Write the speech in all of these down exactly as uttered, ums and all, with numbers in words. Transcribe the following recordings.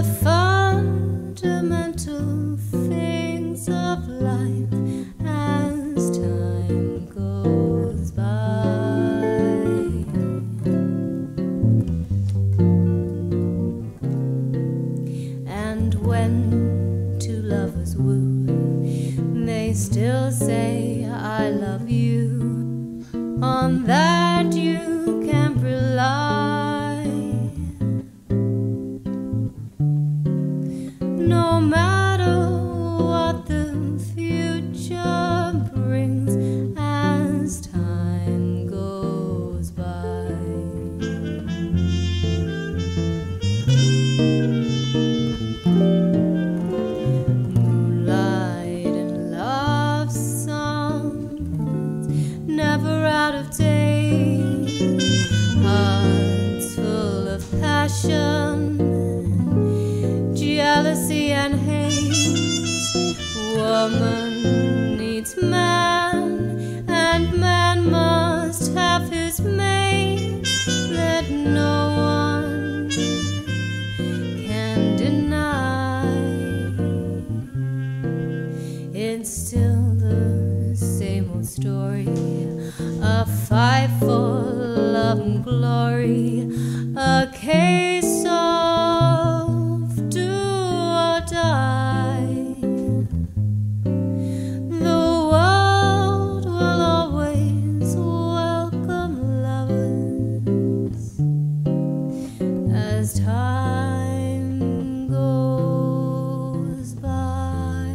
fundamental things of life as time goes by. And when two lovers woo, they still say I love you. On that you can rely, no matter what the future brings as time goes by. Moonlight and love songs, never out of date, hearts full of passion, jealousy and hate. Woman needs man, and man must have his mate, that no one can deny. It's still the same old story, a fight for love and glory, a case of do or die. The world will always welcome lovers as time goes by.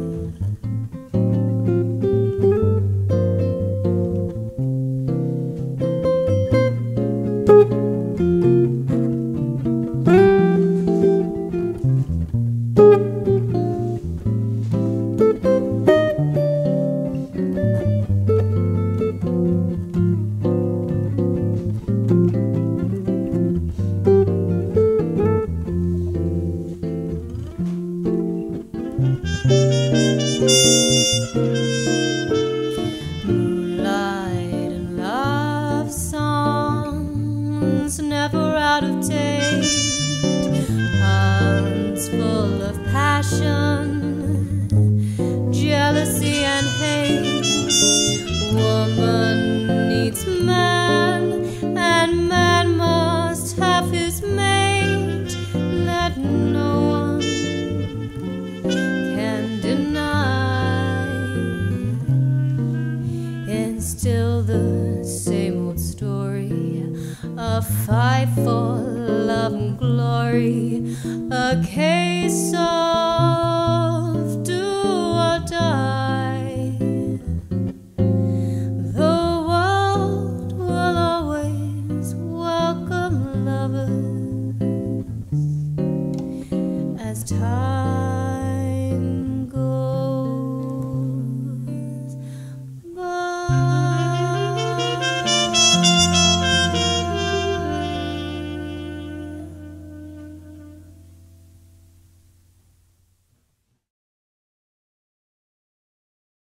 Moonlight and love songs, never out of date, hearts full of passion, jealousy and hate. Woman needs man, and man must have his mate, that no one can deny. It's still the same old story, a fight for love and glory, a case of do or die. The world will always welcome lovers as time